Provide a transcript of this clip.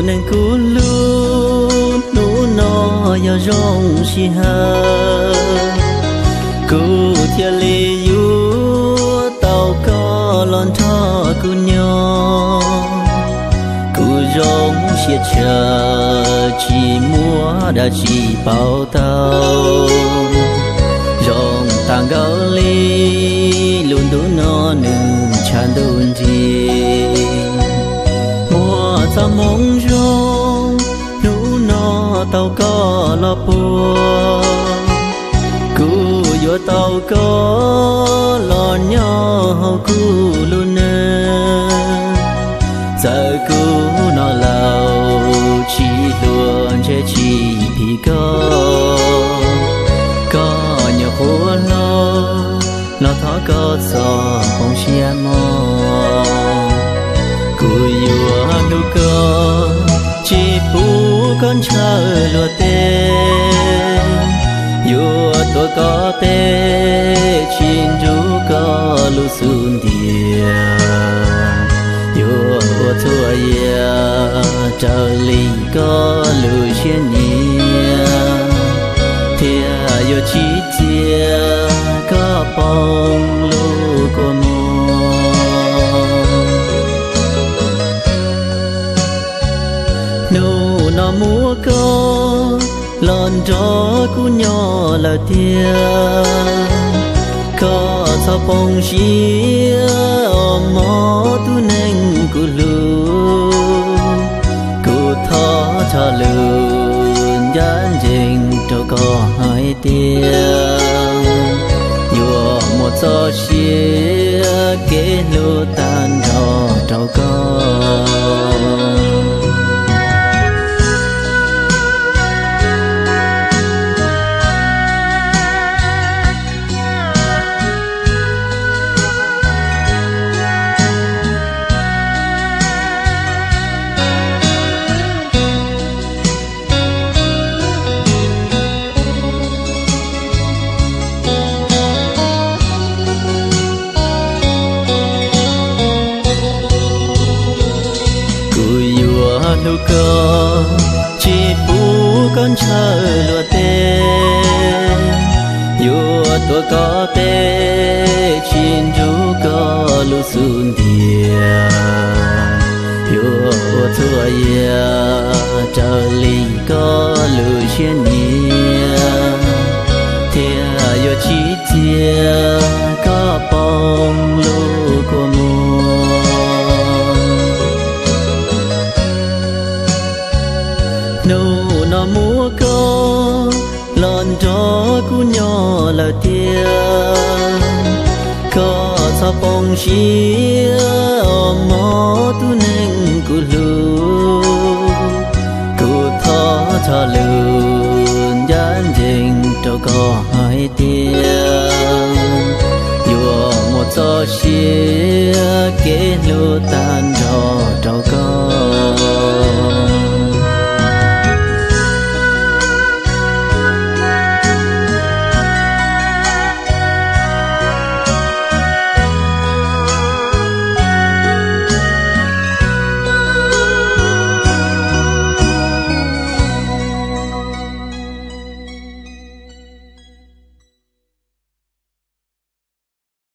nên cú lu nụ nó ya rong si ha cú thiê li yu tàu có lon thọ cú nhỏ cú rong siết chờ chỉ mua đã chỉ bao tàu rong tang gạo li luôn đủ nó nương chan đun chi mua ta mong rong nụ nó tàu có lo bùa cú yo tàu có lo nhỏ cú luôn nè giờ cú nó lao chỉ luôn che chỉ thì có nhiều khổ lo thó có gió không chia mò cú yo nu có chỉ phụ con chờ lúa tê yo tôi có tê chín chú có lu sun địa yo thua ya chờ ly có lu xiên nhia thia yo chỉ chia có bông lu của mùa nụ nó múa có lon gió cú nhỏ là thia có sao bông xía mó tu neng cú lu cú thó cho lươn dán dình cho có hai tiếng vừa một gió xía kế lu tan cho trâu con nu có chỉ phụ con chờ lúa tê yo tôi có tê chín chú có lu sun địa yo thua ya chờ ly có lu xiên nhia thia yo chỉ chia có bông lu của mùa nụ nó múa có lon gió cú nhỏ là tia có sao bông xía mó tu neng cú lu cú thó cho lươn dán dình cho có hai tiếng vừa một gió xía kế lu tan cho trâu